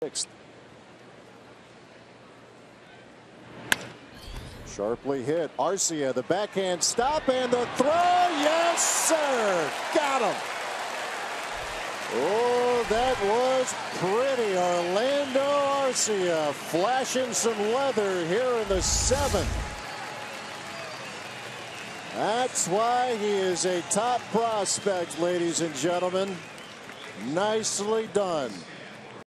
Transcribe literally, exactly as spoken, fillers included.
Sixth. Sharply hit. Arcia, the backhand stop and the throw. Yes, sir. Got him. Oh, that was pretty. Orlando Arcia flashing some leather here in the seventh. That's why he is a top prospect, ladies and gentlemen. Nicely done.